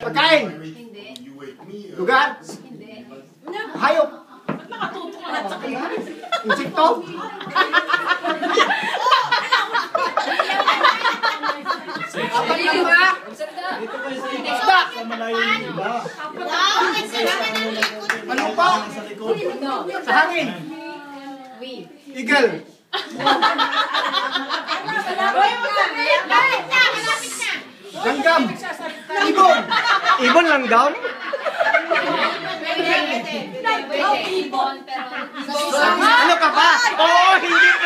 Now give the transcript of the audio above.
Pagkain. Hindi. Lugar. Hindi. Hayop. Ba't nakatutok ka lahat sa kanya? Insekto. Paliw ka! Isda. Ano pa? Sa hangin. Eagle. Langgam. Ibon. Ibon langgam? Ibon, pero... Ano ka ba? Oo, hindi